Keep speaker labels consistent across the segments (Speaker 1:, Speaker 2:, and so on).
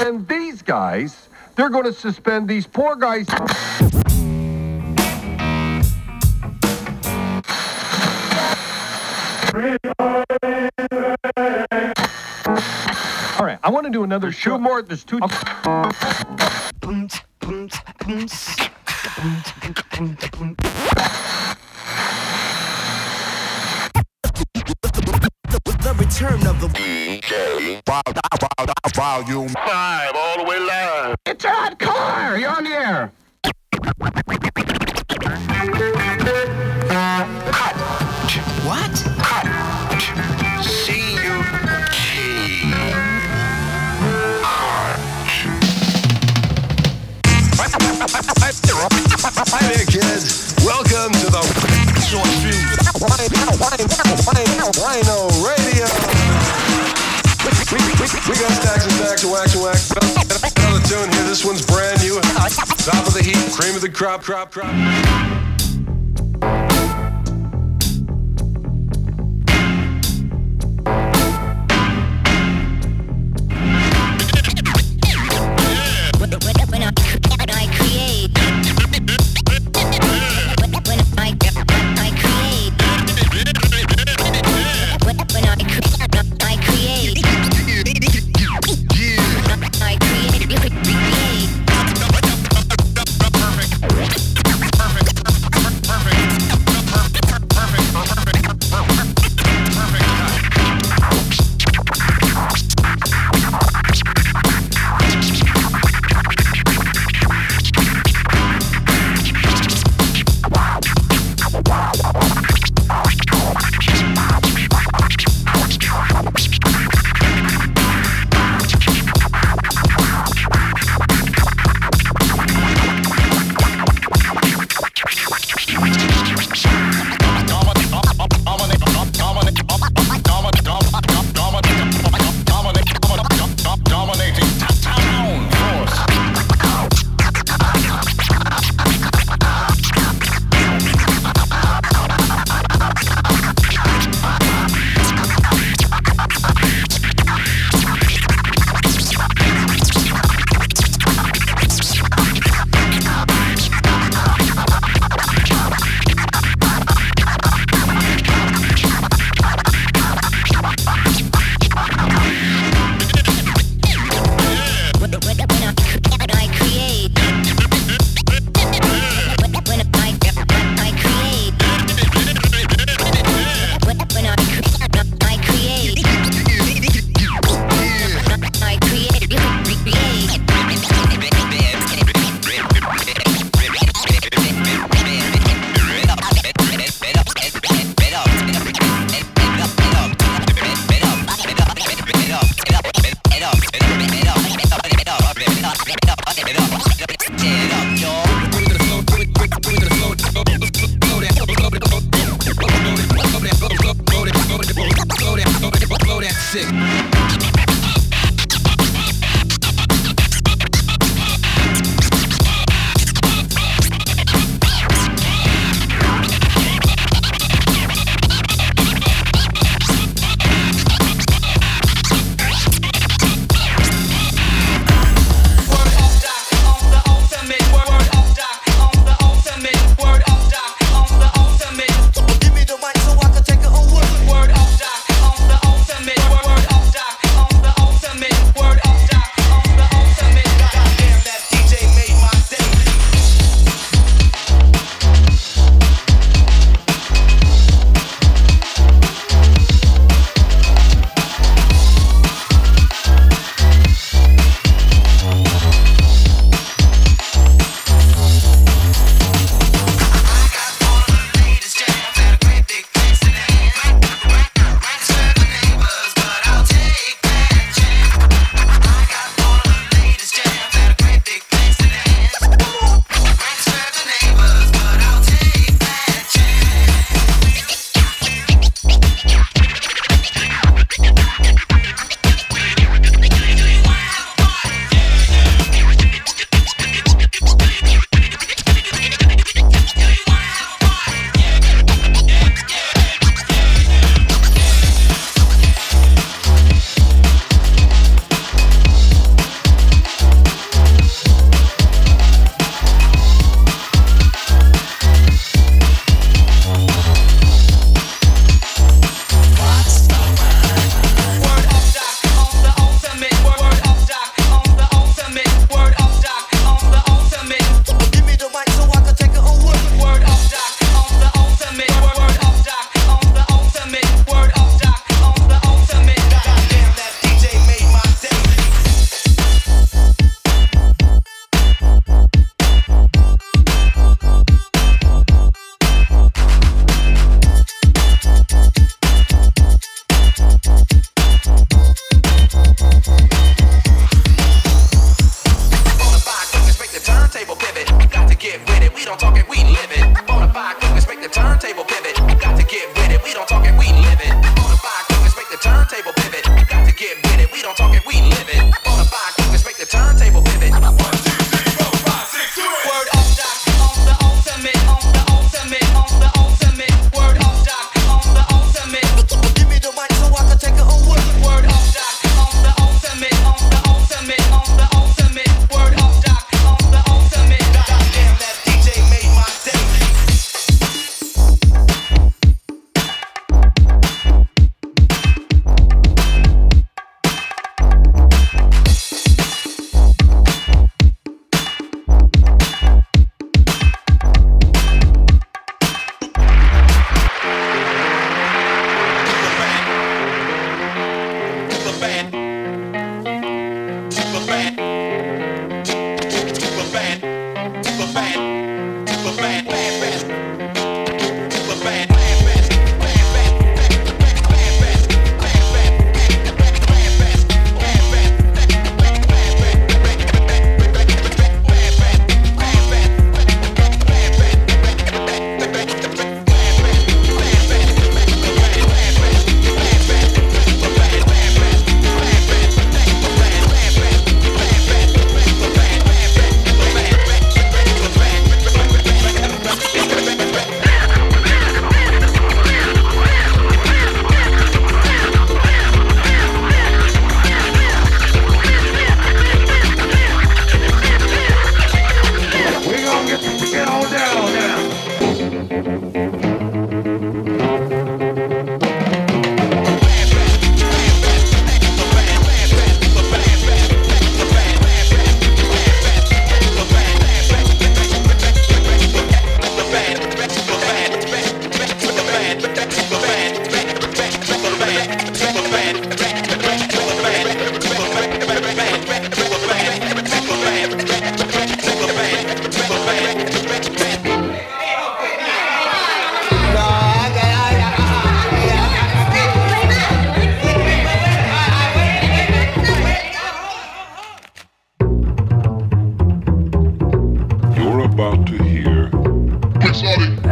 Speaker 1: And these guys, they're going to suspend these poor guys. All right, I want to do another show. Two more. There's two.
Speaker 2: The return of the DJ Volume 5, all the way live.
Speaker 1: It's a hot car. You're on the air.
Speaker 2: What?
Speaker 3: Hi there, kids. Welcome to the Short Fuse Rhino Radio. We got stacks and stacks of wax and wax. Another tune here. This one's brand new. Top of the heap, cream of the crop.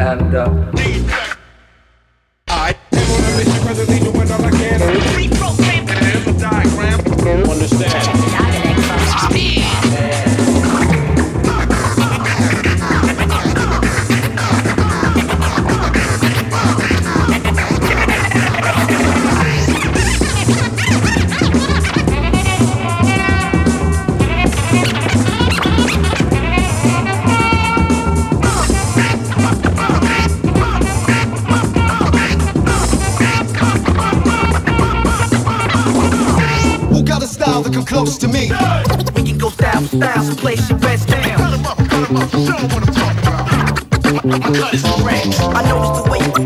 Speaker 4: And
Speaker 3: I presently doing all I can.
Speaker 5: Reprogram.
Speaker 3: Here's a diagram. Understand.
Speaker 6: Come close to me.
Speaker 4: we can go style for style, so place your bets down.
Speaker 3: Cut him up, show him what I'm talking about.
Speaker 4: My cut is correct. I noticed the way you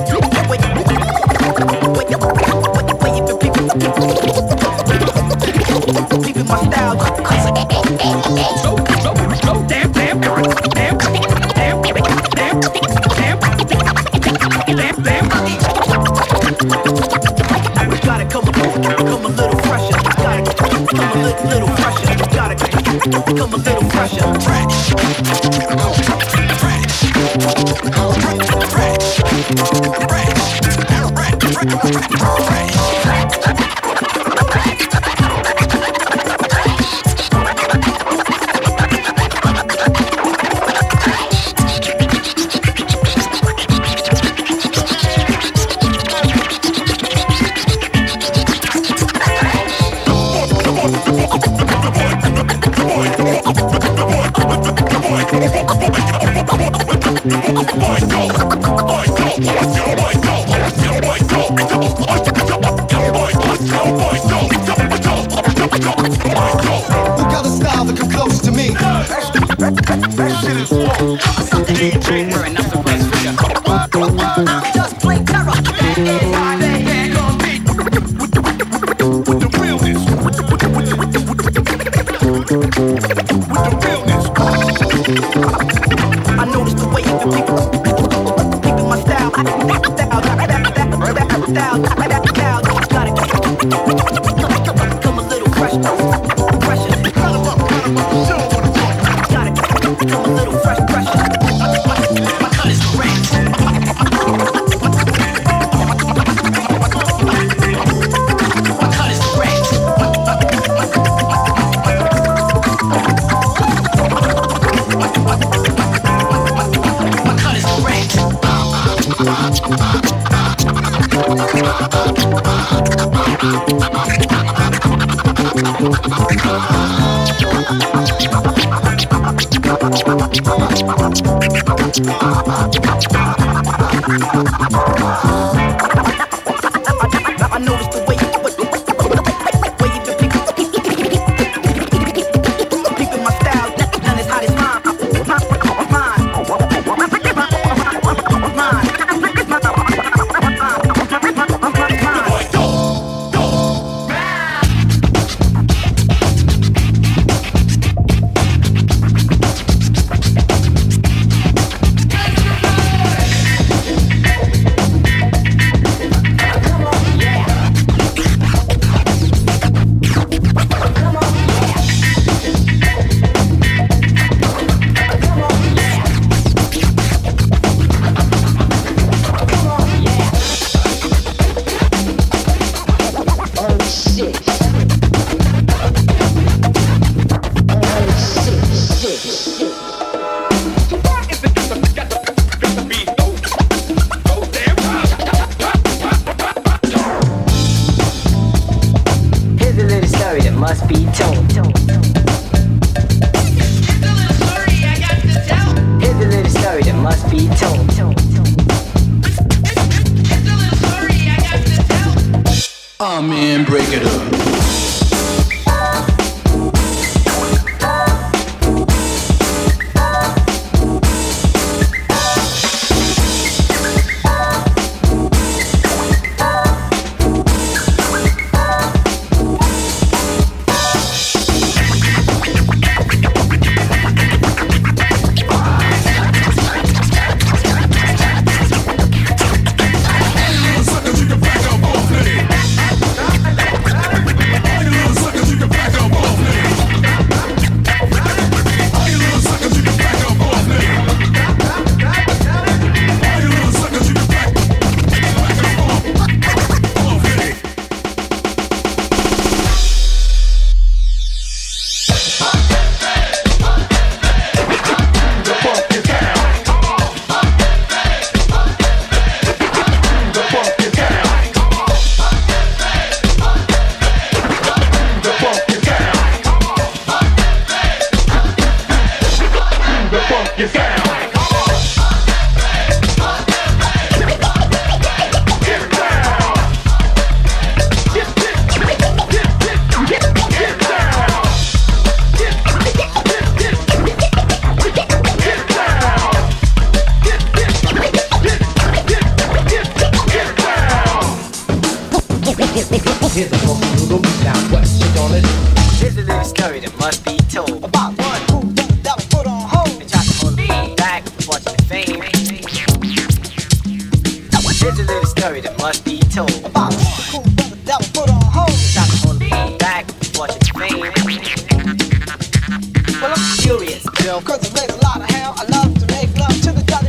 Speaker 4: peeping my style. Damn, damn, damn, damn, damn, damn, damn. We gotta come a little fresher. Come a little fresher. Gotta come a little fresher. Fresh. Just play terror. I noticed the way you keeping my style. Gotta come a little fresh.
Speaker 3: Cut him up, show him what I'm talking about.
Speaker 4: Gotta come a little fresh. My cut is correct. My cut is correct. My cut is I noticed the way you peeping my style. None as hot as mine. Must be told. Here's a little story that must be told.
Speaker 7: Man, break it up.
Speaker 3: Suckers, you can back up off me.
Speaker 2: Get down.
Speaker 5: Here's a funky little beat now. What you gonna do?
Speaker 8: Here's a little story that must be told
Speaker 6: About one who that was put on hold.
Speaker 8: and try to hold me back from watching the fame. Here's a little story that must be told
Speaker 6: About one who that was put on hold.
Speaker 8: and try to hold me back from watching the fame. Well, I'm curious, girl.
Speaker 6: Cause it raised a lot of hell. I love to make love to the Johnny.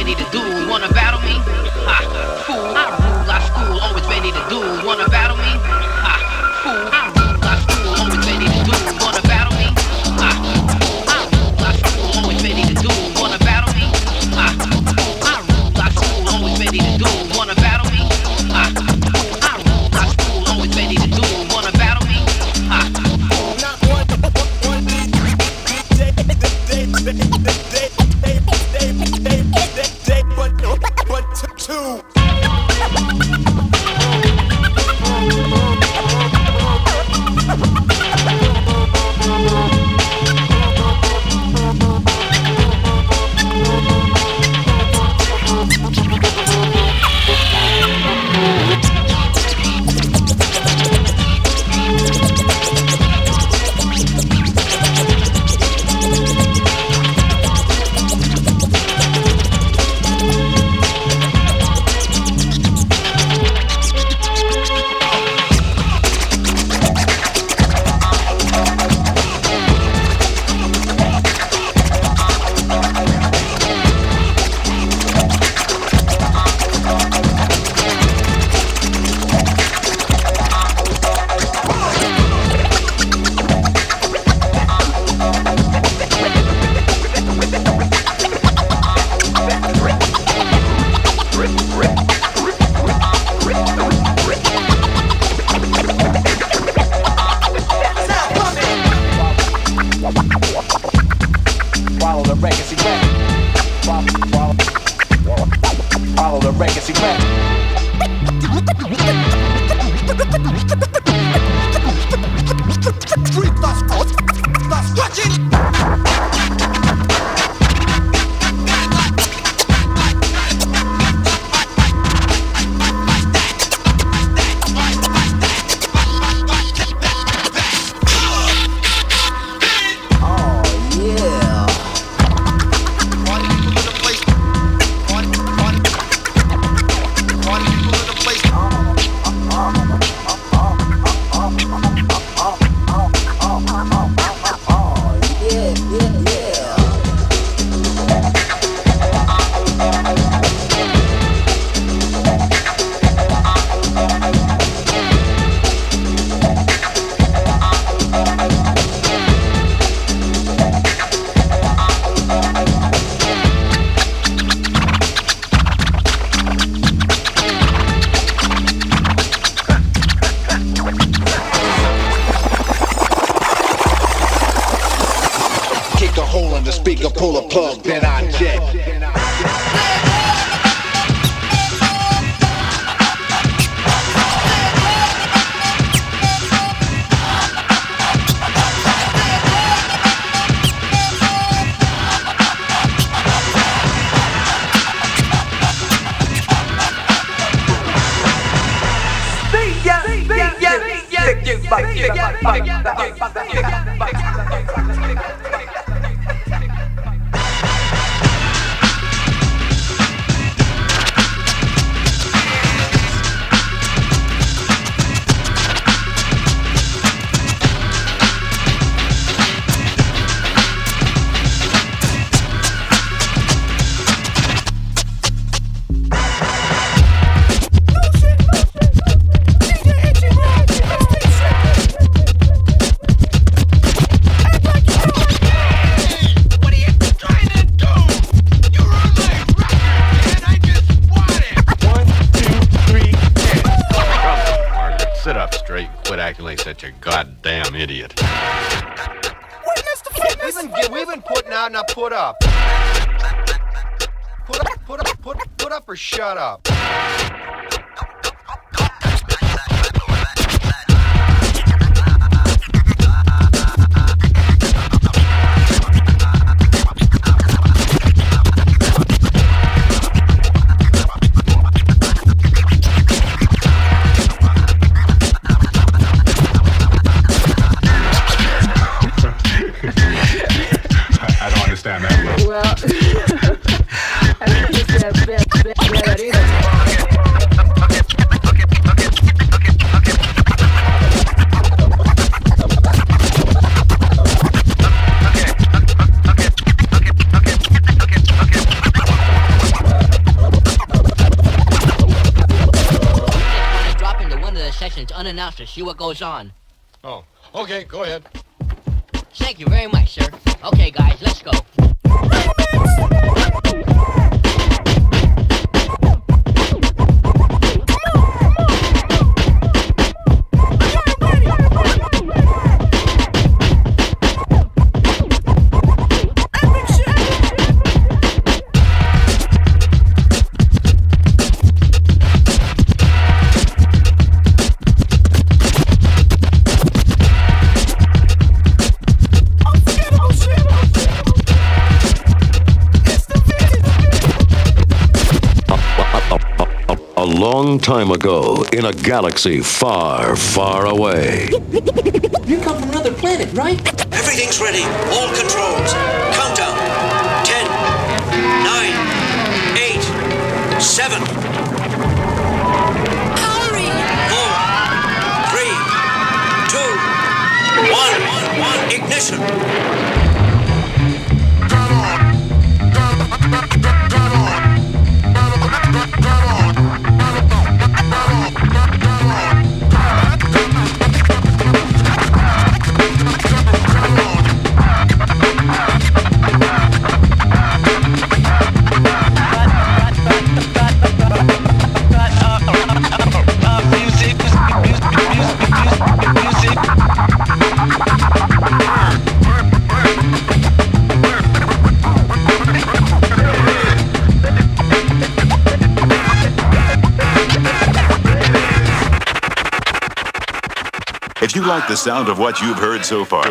Speaker 7: ready to do. Wanna battle me? Ha, fool, I rule, I school, always ready to do. Wanna battle me? Ha, fool, I rule, I school, always ready to do. Wanna battle me? Ha, fool, I rule, I school, always ready to do. Wanna battle me? Ha, fool, I rule, I school, always ready to do. Wanna battle me? Ha, fool, I rule, I school, always ready to do. Wanna battle me? Ha, fool.
Speaker 2: Two. Follow the legacy back. Speaker, pull a plug, then I jet.
Speaker 9: Such a goddamn idiot.
Speaker 10: We've been putting out, now put up. Put up or shut up.
Speaker 11: Well, I think it's bad idea.
Speaker 12: to see what goes on.
Speaker 13: Oh, okay, go ahead.
Speaker 12: Thank you very much, sir. Okay, guys, let's go.
Speaker 14: A long time ago, in a galaxy far, far away.
Speaker 5: You come from another planet, right?
Speaker 15: Everything's ready. All controls. Countdown. 10, 9, 8, 7. Hurry! 4, 3, 2, 1. Ignition.
Speaker 16: If you like the sound of what you've heard so far.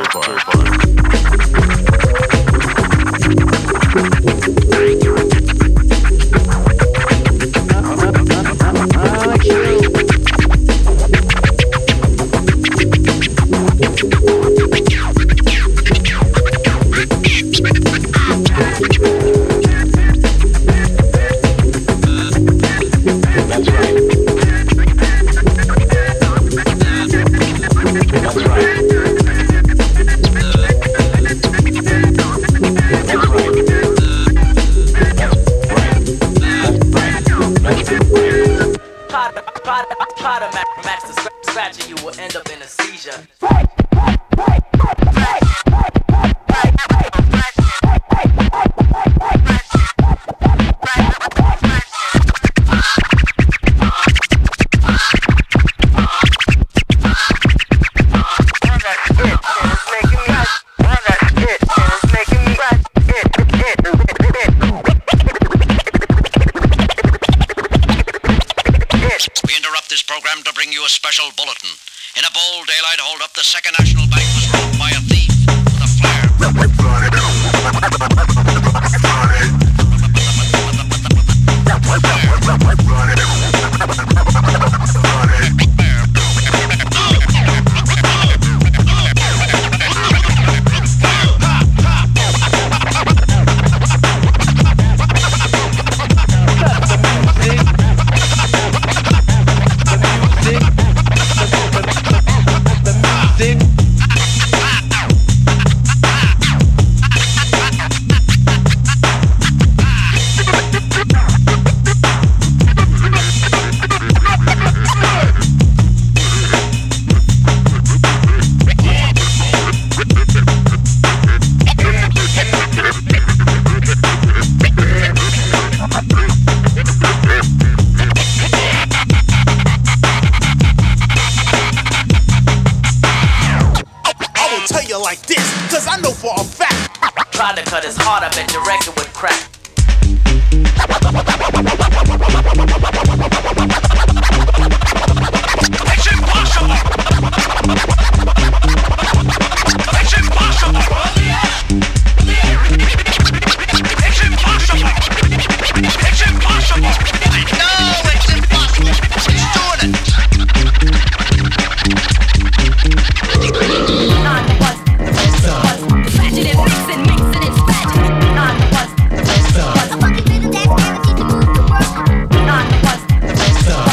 Speaker 8: Scratching, you will end up in a seizure.
Speaker 15: To bring you a special bulletin. In a bold daylight hold up, the Second National Bank was robbed by a thief with a like this, cause I know for a fact.
Speaker 8: Tried to cut his heart up and direct it with crack.
Speaker 15: It's impossible! It's impossible! It's impossible! It's impossible! I know it's impossible! He's doing it!
Speaker 4: The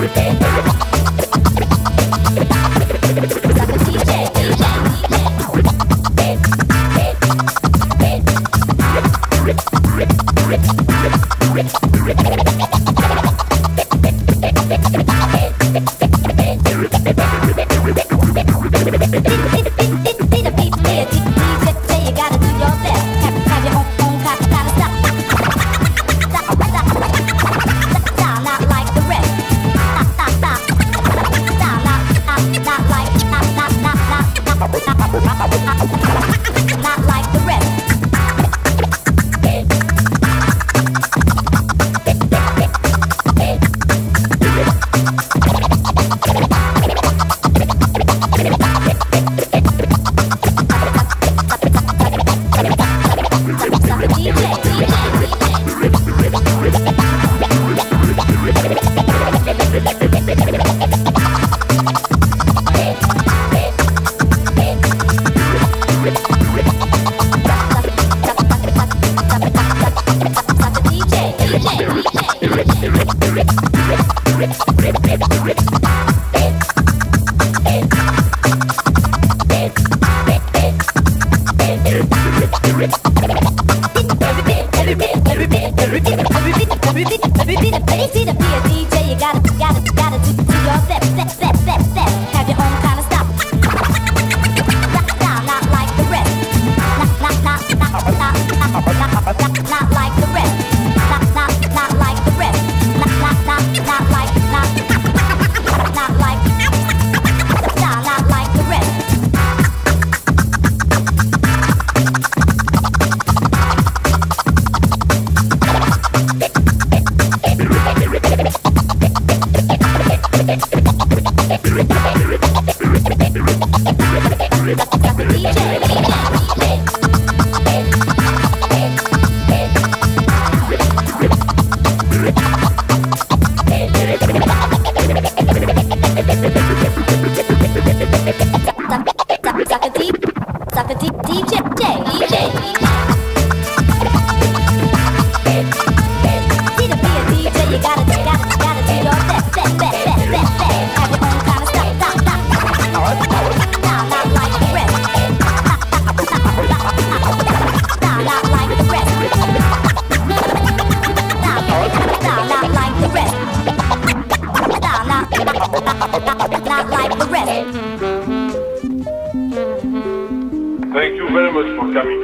Speaker 17: Thank you very much for coming.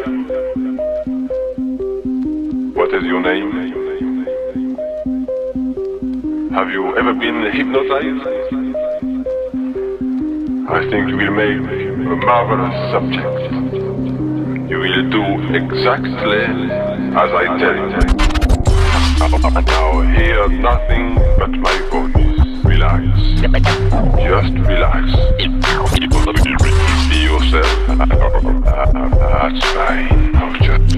Speaker 17: What is your name? Have you ever been hypnotized? I think you will make a marvelous subject. You will do exactly as I tell you. Now hear nothing but my voice. Relax. Just relax. Be yourself. That's fine. Now just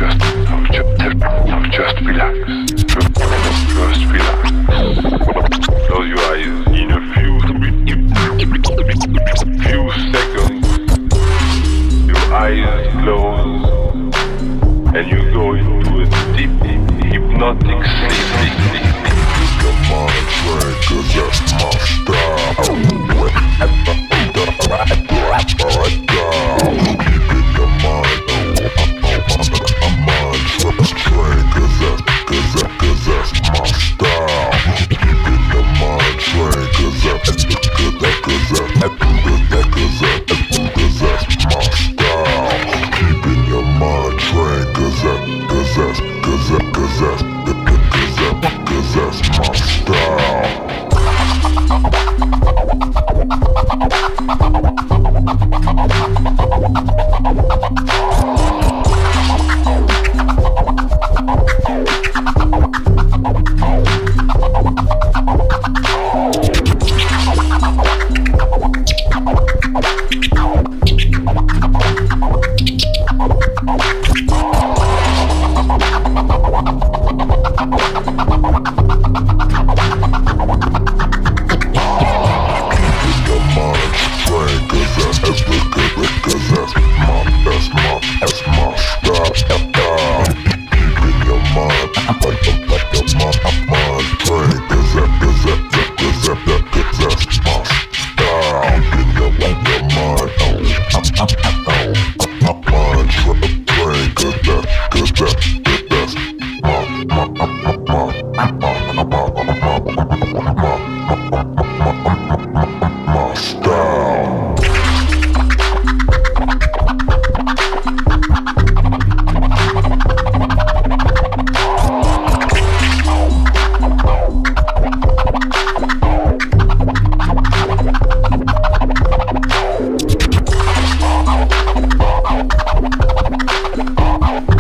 Speaker 17: relax. Just relax. Close your eyes in a few seconds. Your eyes close, and you go into a deep hypnotic sleep. Come on, Fred, 'cause that's my style. Keeping your mind train, 'cause that's my style. Keeping your mind train, 'cause that's my style. Keeping your mind train, 'cause that's my style.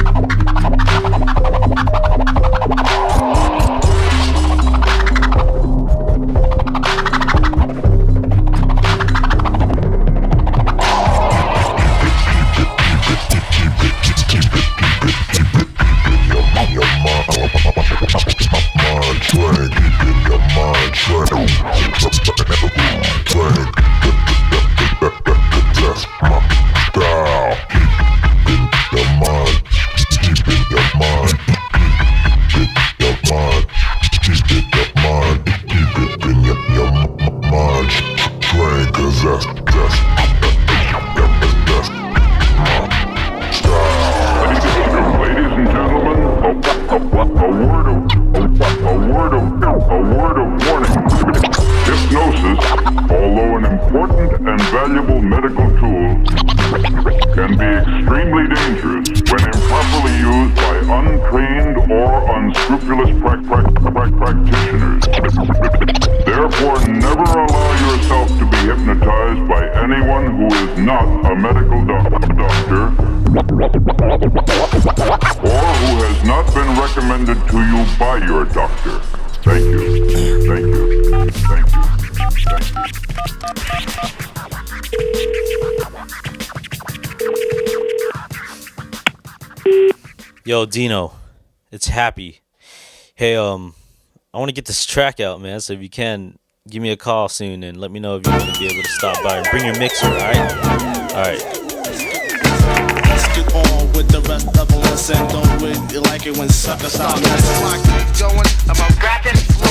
Speaker 18: Yo, Dino, it's Happy. Hey, I want to get this track out, man. So if you can, give me a call soon and let me know if you're going to be able to stop by and bring your mixer, all right? All right.
Speaker 19: Let's get on with the rest of them. And don't really like it when suckers start messing. I keep going, I'm a rapping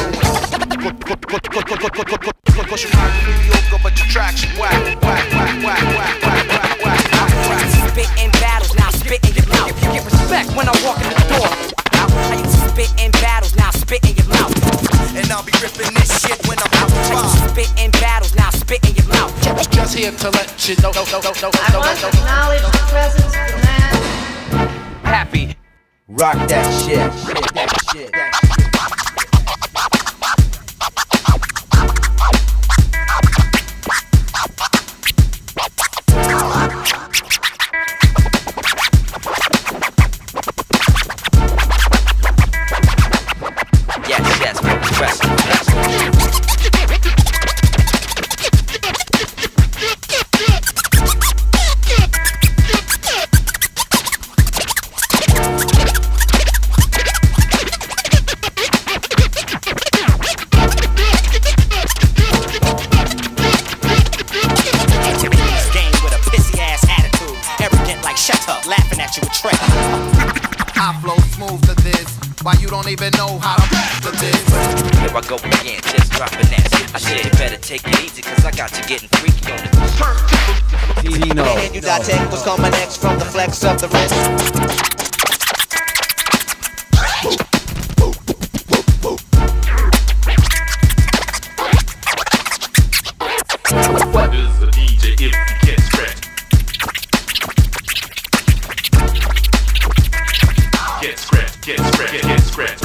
Speaker 19: push your mind to New York, but your tracks whack, whack, whack, whack, whack, whack, whack, whack.
Speaker 20: Spit in battles, now spit in your mouth. You get respect when I walk in the door. I used to spit in battles, now spit in your mouth.
Speaker 19: And I'll be ripping this shit when I'm out.
Speaker 20: I used to spit in battles, now spit in your mouth.
Speaker 19: Just here to let you know.
Speaker 21: I want to acknowledge the presence of the man.
Speaker 20: Happy.
Speaker 22: Rock that shit. That shit.
Speaker 20: Yes, my professor.
Speaker 19: Don't even know how to master this.
Speaker 20: Here I go again, just dropping that. I said you better take it easy, cause I got you getting freaky on the
Speaker 22: Dino.
Speaker 6: And you got take what's coming next from the flex of the wrist.
Speaker 17: What is the DJ if you can't scratch? Get scratch, get scratch, get scratch,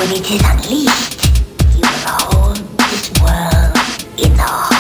Speaker 1: When it is unleashed, you will hold this world in the